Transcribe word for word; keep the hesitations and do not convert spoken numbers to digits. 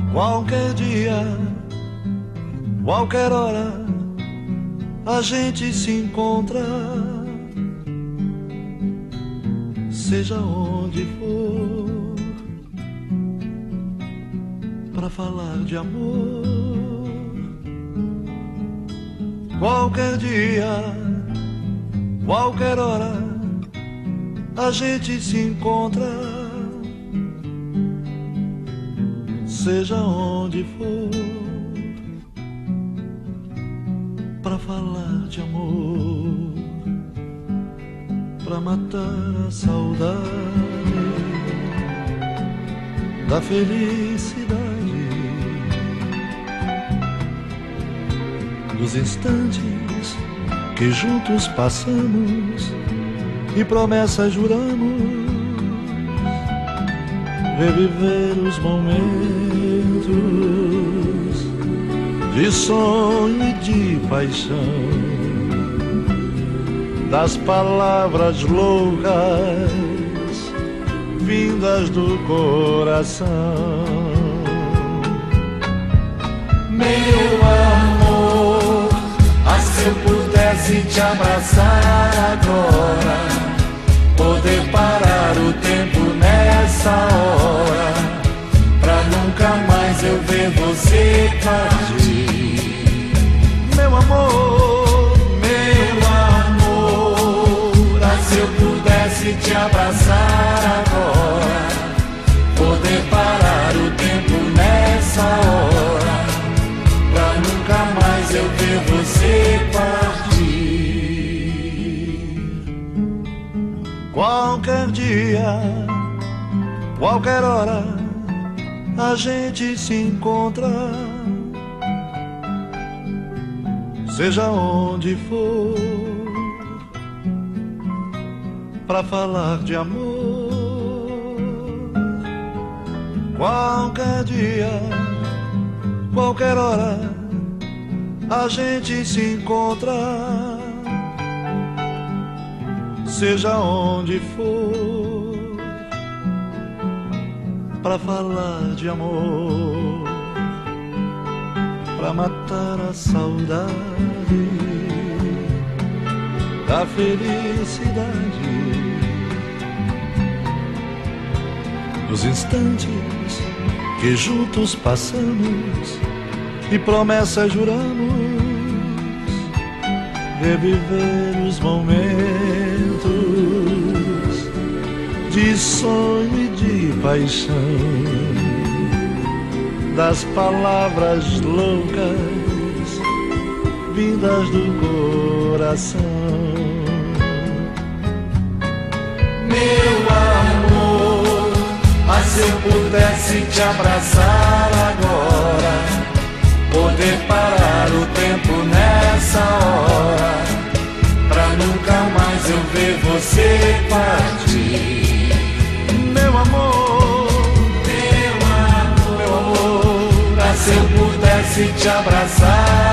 Qualquer dia, qualquer hora, a gente se encontra, seja onde for, pra falar de amor. Qualquer dia, qualquer hora, a gente se encontra, seja onde for, pra falar de amor, pra matar a saudade da felicidade, dos instantes que juntos passamos e promessas juramos, reviver os momentos de sonho e de paixão, das palavras loucas vindas do coração. Meu amor, ah, se eu pudesse te abraçar agora, poder parar o tempo nessa hora, pra nunca mais eu ver você partir. Meu amor, meu amor, ah, se eu pudesse te abraçar agora, poder parar o tempo nessa hora, pra nunca mais eu ver você partir. qualquer dia, qualquer hora, a gente se encontra, seja onde for, pra falar de amor. Qualquer dia, qualquer hora, a gente se encontra, seja onde for, pra falar de amor, pra matar a saudade da felicidade, dos instantes que juntos passamos e promessas juramos, reviver os momentos de sonho e de paixão, das palavras loucas vindas do coração. Meu amor, ah, se eu pudesse te abraçar agora, poder parar o tempo nessa hora, pra nunca mais eu ver você partir. Meu amor, meu amor, meu amor, ah, se eu pudesse te abraçar